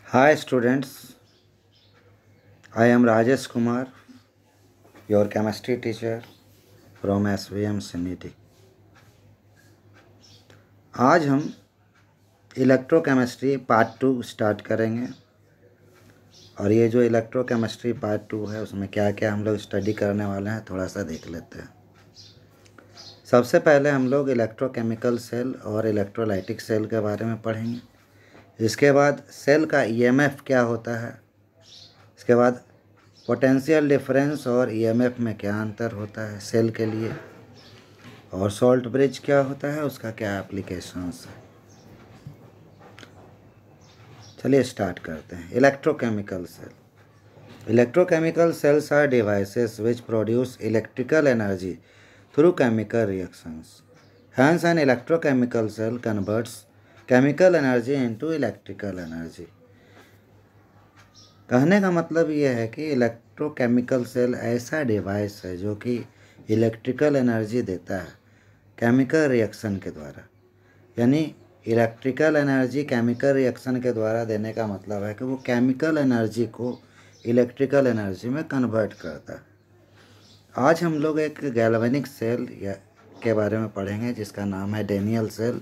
Hi students, I am Rajesh Kumar, your chemistry teacher from SVM Siniti. आज हम electrochemistry part 2 start करेंगे और ये जो इलेक्ट्रोकेमिस्ट्री पार्ट 2 है उसमें क्या क्या हम लोग स्टडी करने वाले हैं थोड़ा सा देख लेते हैं। सबसे पहले हम लोग इलेक्ट्रोकेमिकल सेल और इलेक्ट्रोलाइटिक सेल के बारे में पढ़ेंगे। इसके बाद सेल का ईएमएफ क्या होता है, इसके बाद पोटेंशियल डिफरेंस और ईएमएफ में क्या अंतर होता है सेल के लिए, और सॉल्ट ब्रिज क्या होता है, उसका क्या एप्लीकेशंस है। चलिए स्टार्ट करते हैं। Electrochemical cell. Electrochemical cells are devices which produce electrical energy through chemical reactions. Hence an electrochemical cell converts chemical energy into electrical energy। कहने का मतलब ये है कि इलेक्ट्रोकेमिकल सेल ऐसा डिवाइस है जो कि इलेक्ट्रिकल एनर्जी देता है केमिकल रिएक्शन के द्वारा। यानी इलेक्ट्रिकल एनर्जी केमिकल रिएक्शन के द्वारा देने का मतलब है कि वो केमिकल एनर्जी को इलेक्ट्रिकल एनर्जी में कन्वर्ट करता है। आज हम लोग एक गैल्वेनिक सेल के बारे में पढ़ेंगे जिसका नाम है डेनियल सेल।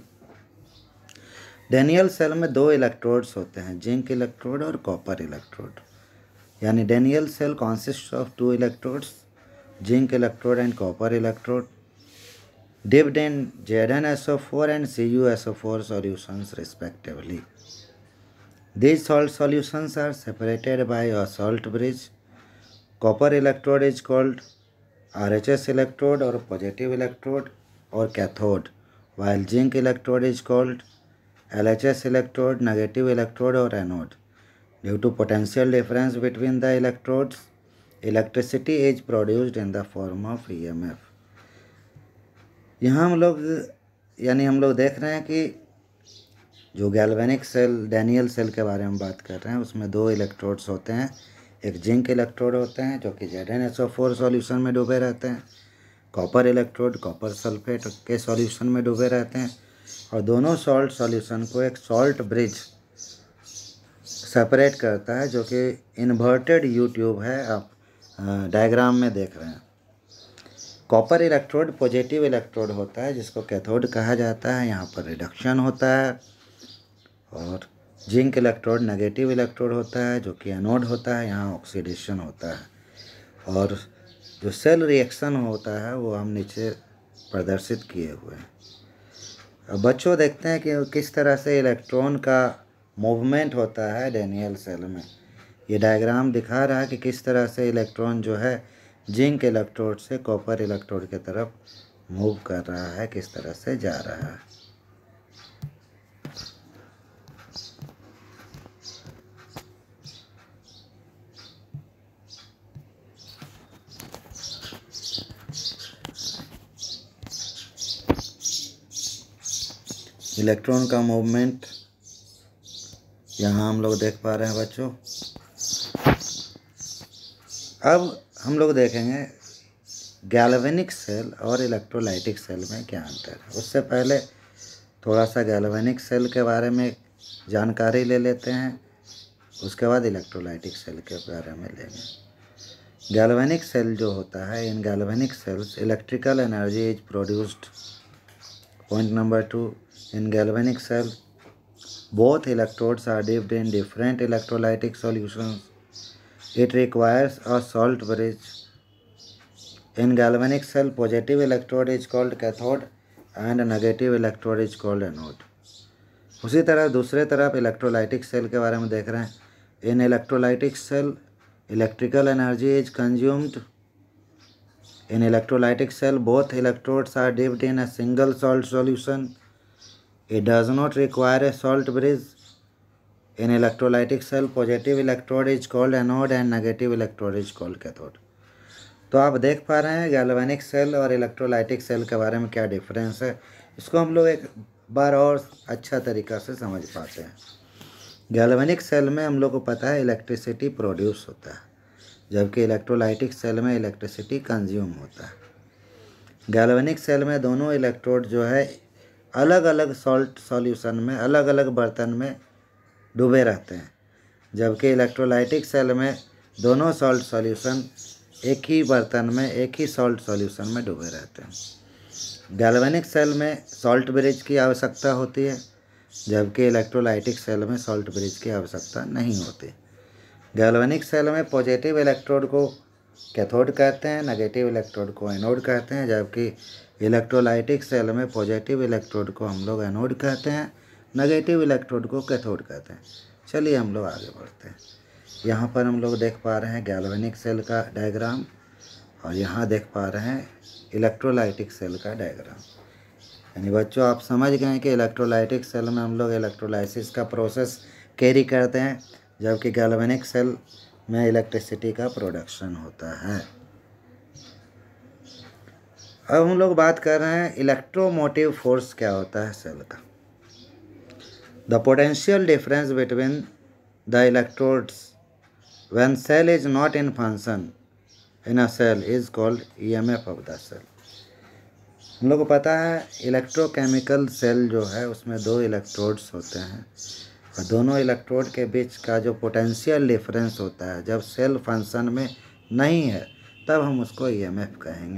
डेनियल सेल में दो इलेक्ट्रोड्स होते हैं, जिंक इलेक्ट्रोड और कॉपर इलेक्ट्रोड। यानी Daniell cell consist of two electrodes, zinc electrode and copper electrode, dipped in ZnSO4 and CuSO4 solutions respectively. These salt solutions are separated by a salt bridge. Copper electrode is called RHS electrode or positive electrode or cathode, while zinc electrode is called LHS electrode, negative electrode or anode. Due to potential difference between the electrodes, electricity is produced in the form of EMF. यहाँ हम लोग देख रहे हैं कि जो galvanic cell Daniel cell के बारे में बात कर रहे हैं उसमें दो इलेक्ट्रोड्स होते हैं। एक जिंक इलेक्ट्रोड होते हैं जो कि ZnSO4 सॉल्यूशन में डूबे रहते हैं, कॉपर इलेक्ट्रोड कॉपर सल्फेट के सॉल्यूशन में डूबे रहते हैं, और दोनों सॉल्ट सॉल्यूशन को एक सॉल्ट ब्रिज सेपरेट करता है जो कि इन्वर्टेड यू ट्यूब है, आप डायग्राम में देख रहे हैं। कॉपर इलेक्ट्रोड पॉजिटिव इलेक्ट्रोड होता है जिसको कैथोड कहा जाता है, यहाँ पर रिडक्शन होता है, और जिंक इलेक्ट्रोड नेगेटिव इलेक्ट्रोड होता है जो कि एनोड होता है, यहाँ ऑक्सीडेशन होता है। और जो सेल रिएक्शन होता है वो हम नीचे प्रदर्शित किए हुए हैं। अब बच्चों देखते हैं कि किस तरह से इलेक्ट्रॉन का मूवमेंट होता है डेनियल सेल में। ये डायग्राम दिखा रहा है कि किस तरह से इलेक्ट्रॉन जो है जिंक इलेक्ट्रोड से कॉपर इलेक्ट्रोड की तरफ मूव कर रहा है, किस तरह से जा रहा है। इलेक्ट्रॉन का मूवमेंट यहाँ हम लोग देख पा रहे हैं बच्चों। अब हम लोग देखेंगे गैल्वेनिक सेल और इलेक्ट्रोलाइटिक सेल में क्या अंतर है। उससे पहले थोड़ा सा गैल्वेनिक सेल के बारे में जानकारी ले लेते हैं, उसके बाद इलेक्ट्रोलाइटिक सेल के बारे में लेंगे। गैल्वेनिक सेल जो होता है, in galvanic cells electrical energy is produced. Point number 2, in galvanic cell both electrodes are dipped in different electrolytic solutions. It requires a salt bridge. In galvanic cell, positive electrode is called cathode and negative electrode is called anode. उसी तरह दूसरे तरफ electrolytic cell के बारे में देख रहे हैं। In electrolytic cell electrical energy is consumed. In electrolytic cell, both electrodes are dipped in a single salt solution. It does not require a salt bridge. In electrolytic cell, positive electrode is called anode and negative electrode is called cathode. तो आप देख पा रहे हैं galvanic cell और electrolytic cell के बारे में क्या डिफरेंस है। इसको हम लोग एक बार और अच्छा तरीक़ा से समझ पाते हैं। गैल्वेनिक सेल में हम लोग को पता है इलेक्ट्रिसिटी प्रोड्यूस होता है, जबकि इलेक्ट्रोलाइटिक सेल में इलेक्ट्रिसिटी कंज्यूम होता है। गैल्वेनिक सेल में दोनों इलेक्ट्रोड जो है अलग अलग सॉल्ट सॉल्यूशन में अलग अलग बर्तन में डूबे रहते हैं। जबकि इलेक्ट्रोलाइटिक सेल में दोनों सॉल्ट सॉल्यूशन एक ही बर्तन में एक ही सॉल्ट सॉल्यूशन में डूबे रहते हैं। गैल्वेनिक सेल में सॉल्ट ब्रिज की आवश्यकता होती है, जबकि इलेक्ट्रोलाइटिक सेल में सॉल्ट ब्रिज की आवश्यकता नहीं होती। गैल्वेनिक सेल में पॉजिटिव इलेक्ट्रोड को कैथोड कहते हैं, नेगेटिव इलेक्ट्रोड को एनोड कहते हैं, जबकि इलेक्ट्रोलाइटिक सेल में पॉजिटिव इलेक्ट्रोड को हम लोग एनोड कहते हैं, नेगेटिव इलेक्ट्रोड को कैथोड कहते हैं। चलिए हम लोग आगे बढ़ते हैं। यहाँ पर हम लोग देख पा रहे हैं गैल्वेनिक सेल का डायग्राम और यहाँ देख पा रहे हैं इलेक्ट्रोलाइटिक सेल का डायग्राम। यानी बच्चों आप समझ गए हैं कि इलेक्ट्रोलाइटिक सेल में हम लोग इलेक्ट्रोलाइसिस का प्रोसेस कैरी करते हैं, जबकि गैल्वेनिक सेल में इलेक्ट्रिसिटी का प्रोडक्शन होता है। अब हम लोग बात कर रहे हैं इलेक्ट्रोमोटिव फोर्स क्या होता है सेल का। The potential difference between the electrodes when cell is not in function in a cell is called EMF of the cell. हम लोग को पता है इलेक्ट्रोकेमिकल सेल जो है उसमें दो इलेक्ट्रोड्स होते हैं और दोनों इलेक्ट्रोड के बीच का जो पोटेंशियल डिफरेंस होता है, जब सेल फंक्शन में नहीं है तब हम उसको ईएमएफ कहेंगे।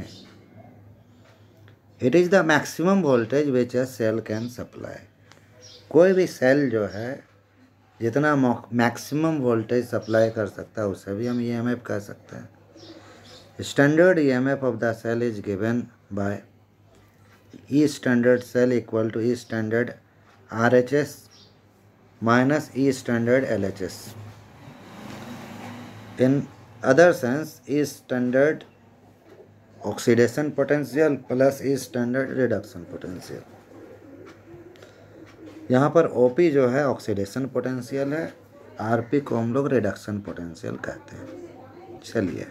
It is the maximum voltage which a cell can supply. कोई भी सेल जो है जितना मैक्सिमम वोल्टेज सप्लाई कर सकता है उसे भी हम ईएमएफ कह सकते हैं। Standard EMF of the cell is given by E standard cell equal to E standard RHS minus E standard LHS. In other sense, E standard oxidation potential plus E standard reduction potential. यहाँ पर OP जो है oxidation potential है, RP को हम लोग reduction potential कहते हैं। चलिए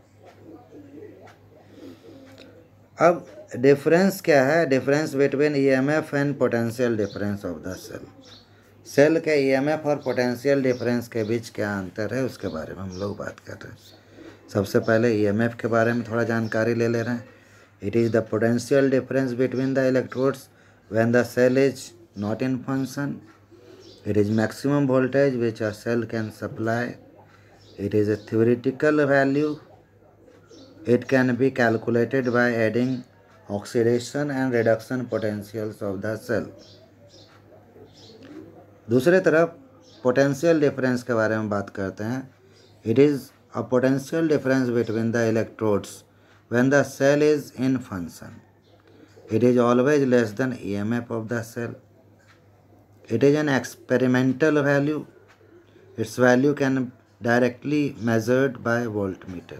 अब डिफरेंस क्या है, difference between EMF and potential difference of the cell. Cell के ईएमएफ और पोटेंशियल डिफरेंस के बीच क्या अंतर है उसके बारे में हम लोग बात कर रहे हैं। सबसे पहले ईएमएफ के बारे में थोड़ा जानकारी ले रहे हैं। It is the potential difference between the electrodes when the cell is not in function. It is maximum voltage which a cell can supply. It is a theoretical value. It can be calculated by adding oxidation and reduction potentials of the cell. दूसरे तरफ potential difference के बारे में बात करते हैं. It is a potential difference between the electrodes when the cell is in function. It is always less than EMF of the cell. It is an experimental value. Its value can directly measured by voltmeter.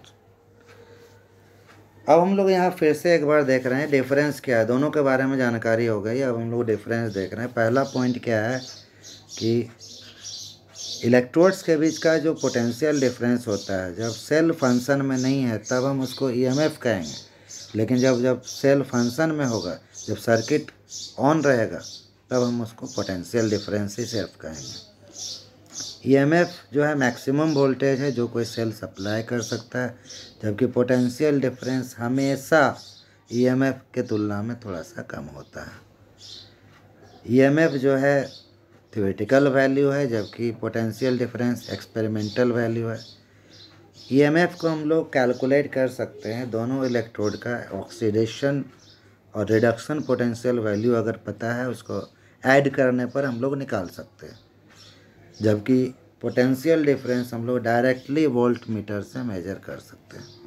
अब हम लोग यहाँ फिर से एक बार देख रहे हैं डिफरेंस क्या है. दोनों के बारे में जानकारी हो गई. अब हम लोग डिफरेंस देख रहे हैं. पहला पॉइंट क्या है कि इलेक्ट्रोड्स के बीच का जो पोटेंशियल डिफरेंस होता है, जब सेल फंक्शन में नहीं है तब हम उसको ईएमएफ कहेंगे. लेकिन जब सेल फंक्शन में होगा, जब सर्किट ऑन रहेगा, तब हम उसको पोटेंशियल डिफरेंस ही सिर्फ कहेंगे. ईएमएफ जो है मैक्सिमम वोल्टेज है जो कोई सेल सप्लाई कर सकता है, जबकि पोटेंशियल डिफरेंस हमेशा ईएमएफ के तुलना में थोड़ा सा कम होता है. ईएमएफ जो है थ्योरेटिकल वैल्यू है, जबकि पोटेंशियल डिफरेंस एक्सपेरिमेंटल वैल्यू है. ईएमएफ को हम लोग कैलकुलेट कर सकते हैं. दोनों इलेक्ट्रोड का ऑक्सीडेशन और रिडक्शन पोटेंशियल वैल्यू अगर पता है, उसको ऐड करने पर हम लोग निकाल सकते हैं. जबकि पोटेंशियल डिफरेंस हम लोग डायरेक्टली वोल्ट मीटर से मेजर कर सकते हैं.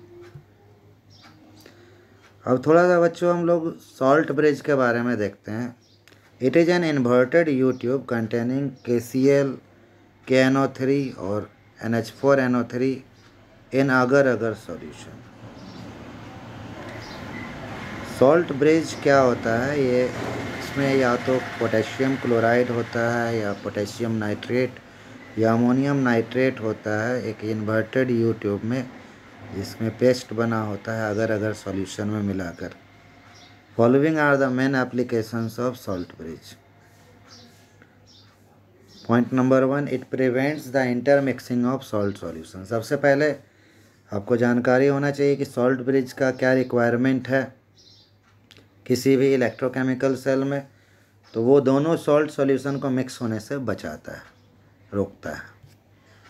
अब थोड़ा सा बच्चों हम लोग सॉल्ट ब्रिज के बारे में देखते हैं. It is an inverted U tube containing KCl, KNO3 और NH4NO3 in agar-agar solution. Salt bridge क्या होता है? ये इसमें या तो पोटेशियम क्लोराइड होता है या पोटेशियम नाइट्रेट या अमोनियम नाइट्रेट होता है एक इन्वर्टेड यू ट्यूब में, जिसमें पेस्ट बना होता है अगर सॉल्यूशन में मिलाकर. Following are the main applications of salt bridge. Point number 1, it prevents the intermixing of salt solution. सबसे पहले आपको जानकारी होना चाहिए कि सॉल्ट ब्रिज का क्या रिक्वायरमेंट है किसी भी इलेक्ट्रोकेमिकल सेल में. तो वो दोनों सॉल्ट सॉल्यूशन को मिक्स होने से बचाता है, रोकता है.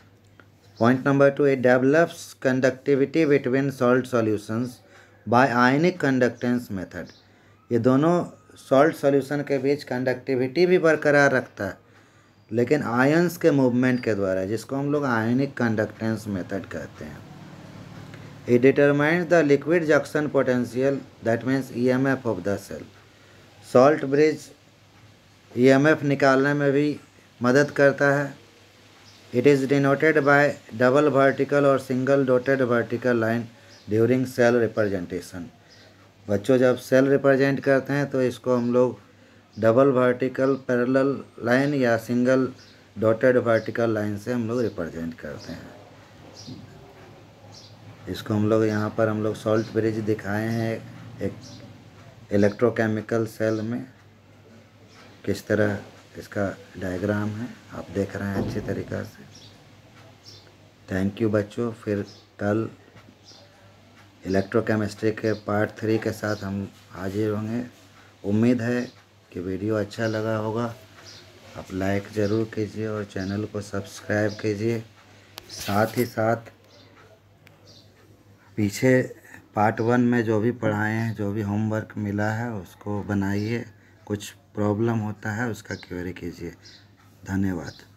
Point number 2, it develops conductivity between salt solutions by ionic conductance method. ये दोनों सॉल्ट सॉल्यूशन के बीच कंडक्टिविटी भी बरकरार रखता है, लेकिन आयंस के मूवमेंट के द्वारा, जिसको हम लोग आयनिक कंडक्टेंस मेथड कहते हैं। It determines the liquid junction potential, that means EMF of the cell. Salt bridge EMF निकालने में भी मदद करता है। It is denoted by double vertical और single dotted vertical line during cell representation. बच्चों जब सेल रिप्रेजेंट करते हैं तो इसको हम लोग डबल वर्टिकल पैरेलल लाइन या सिंगल डॉटेड वर्टिकल लाइन से हम लोग रिप्रेजेंट करते हैं। इसको हम लोग यहाँ पर हम लोग सॉल्ट ब्रिज दिखाए हैं एक इलेक्ट्रोकेमिकल सेल में, किस तरह इसका डायग्राम है आप देख रहे हैं अच्छी तरीक़ा से। थैंक यू बच्चों। फिर कल इलेक्ट्रोकेमिस्ट्री के पार्ट 3 के साथ हम हाजिर होंगे। उम्मीद है कि वीडियो अच्छा लगा होगा। आप लाइक ज़रूर कीजिए और चैनल को सब्सक्राइब कीजिए। साथ ही साथ पीछे पार्ट 1 में जो भी पढ़ाए हैं, जो भी होमवर्क मिला है उसको बनाइए। कुछ प्रॉब्लम होता है उसका क्वेरी कीजिए। धन्यवाद।